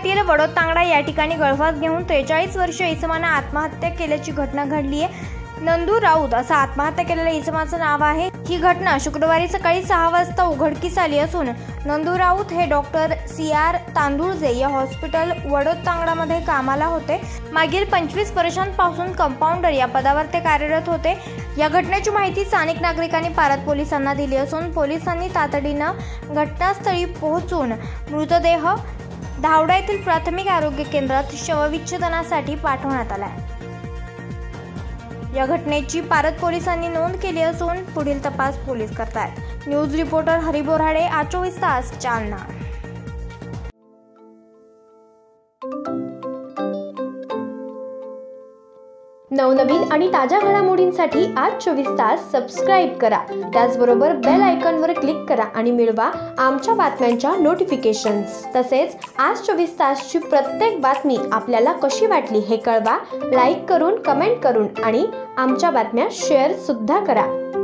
तालुक्यातील वडोदतांगडा या ठिकाणी गळफास घेऊन 43 वर्षीय इसमाने आत्महत्या केल्याची घटना घडली आहे। नंदू राऊत असं आत्महत्या केलेल्या इसमाचं नाव आहे। ही घटना शुक्रवारी सकाळी 6 वाजता उघडकीस आली असून नंदू राऊत हे डॉक्टर CR तांदुळजे या हॉस्पिटल वडोदतांगडामध्ये कामाला होते। मागील 25 वर्षांपासून कंपाऊंडर या पदावर ते कार्यरत होते। या घटनेची माहिती स्थानिक नागरिकांनी पारत पोलिसांना दिली असून पोलिसांनी तातडीनं घटनास्थळी पोहोचून मृतदेह धावडा येथील प्राथमिक आरोग्य केंद्रात शवविच्छेदनासाठी पाठवण्यात आला आहे। या घटनेची पारत पोलिसांनी नोंद केली असून पुढील तपास पोलीस करतायत। न्यूज रिपोर्टर हरी बोराडे, आज 24 तास, जालना। नवनवीन आणि ताज्या घडामोडींसाठी आज 24 तास सबस्क्राईब करा। त्याचबरोबर बेल आयकॉनवर क्लिक करा आणि मिळवा आमच्या बातम्यांच्या नोटिफिकेशन्स। तसेच आज 24 तासची प्रत्येक बातमी आपल्याला कशी वाटली हे कळवा, लाईक करून, कमेंट करून आणि आमच्या बातम्या शेअर सुद्धा करा।